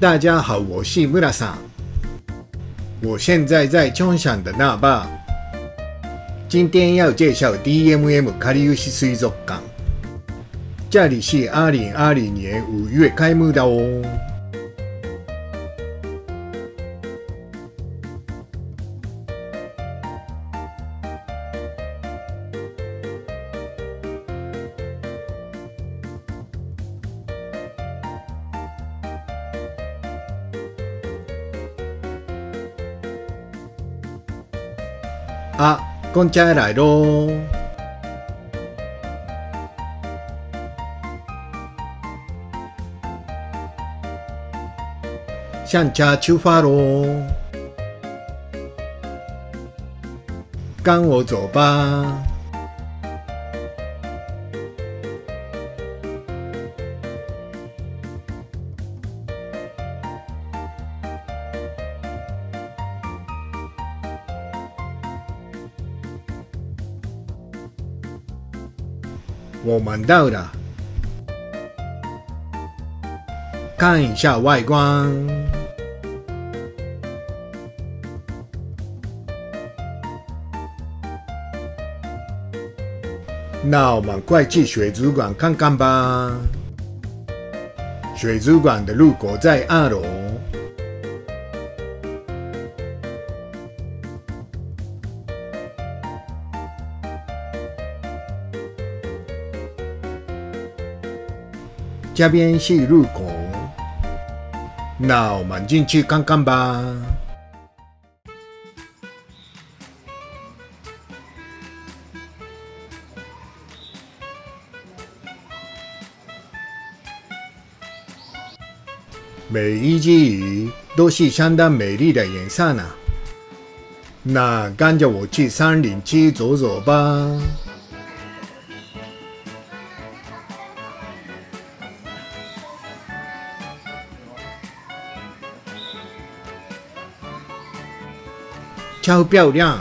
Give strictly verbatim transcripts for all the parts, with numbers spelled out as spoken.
大家好，我是木拉桑，我现在在冲绳的那霸。今天要介绍 D M M かりゆし水族館，这里是二零二零年五月开幕的哦。啊，公家来咯！向家出发咯！跟我走吧。我们到了，看一下外观。那我们快去水族馆看看吧。水族馆的入口在二楼。这边是入口，那我们进去看看吧。每一只鱼都是相当美丽的颜色呢。那跟着我去山林区走走吧。超漂亮！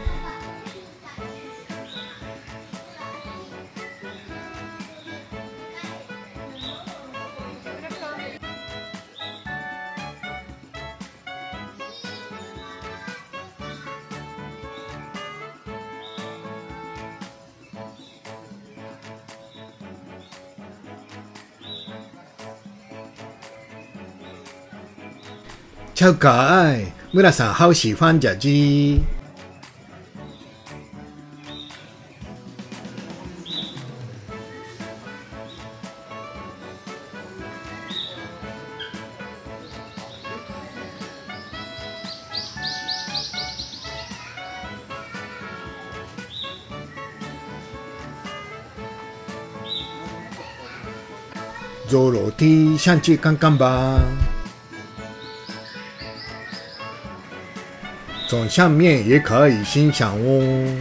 超可爱！木拉桑好喜欢这只。走楼梯上去看看吧。从上面也可以欣赏哦。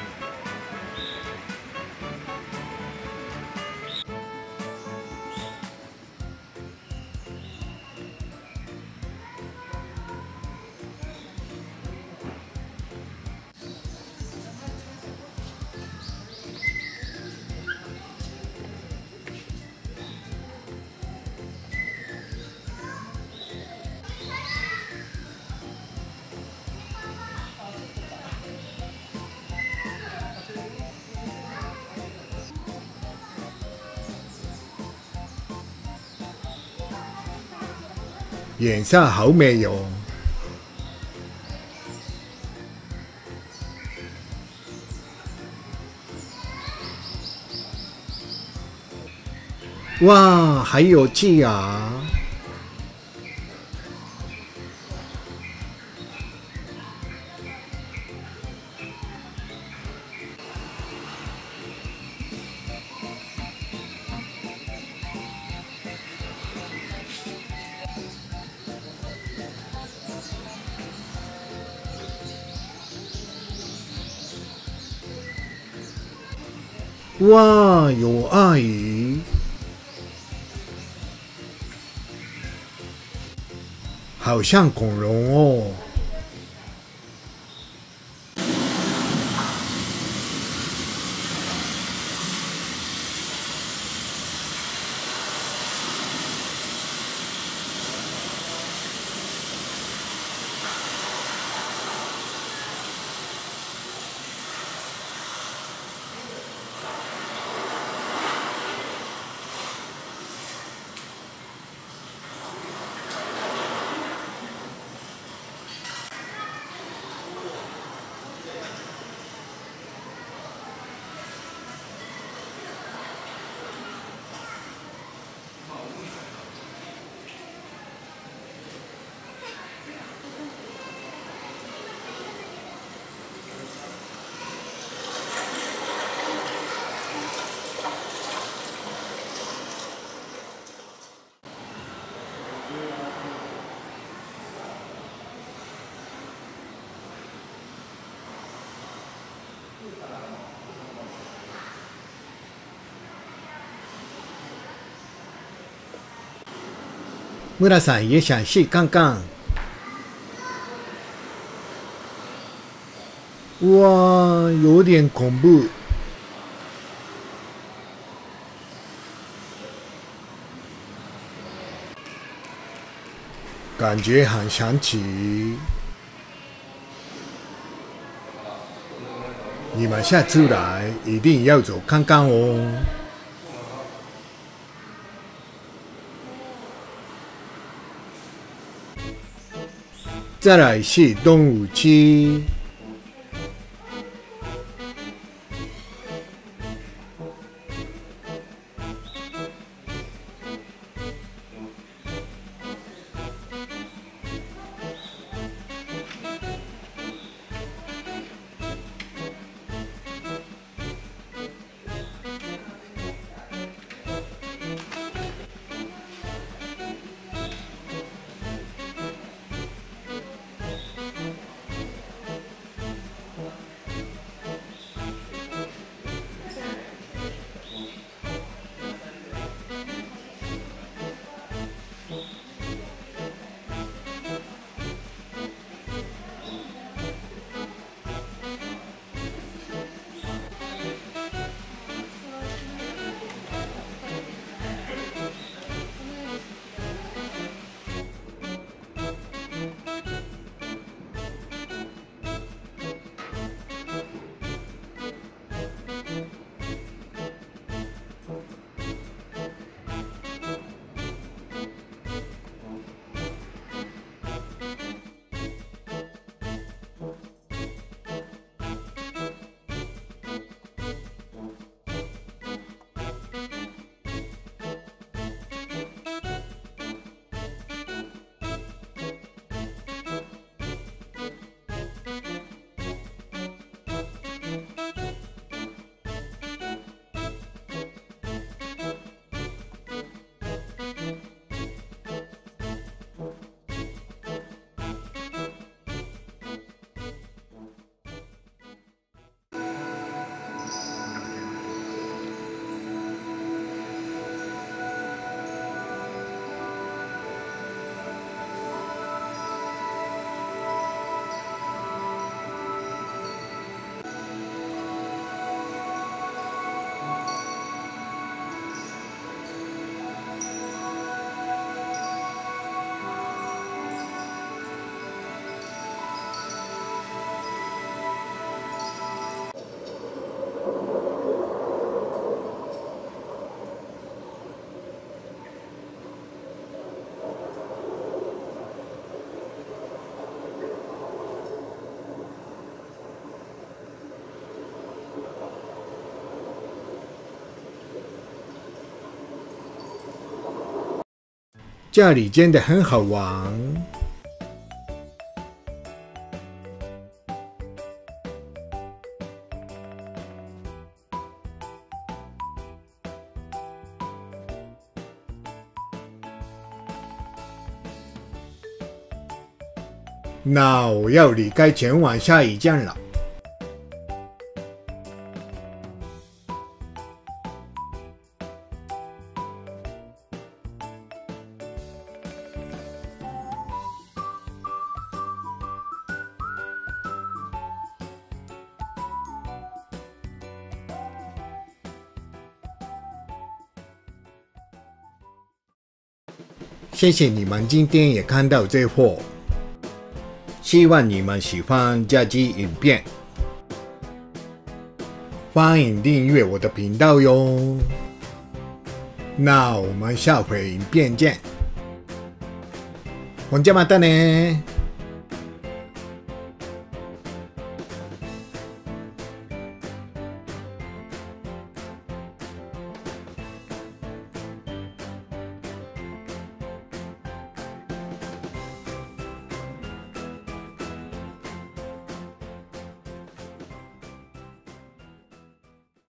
颜色好美哦！哇，还有鸡啊！哇，有鳄鱼，好像恐龙哦。 村さん也想试看看。哇，有点恐怖。感觉很神奇。你们下次来一定要走看看哦。再来是动物区。这里真的很好玩。那我要离开前往下一站了。谢谢你们今天也看到这货，希望你们喜欢这支影片，欢迎订阅我的频道哟。那我们下回影片见，我们见嘛蛋呢。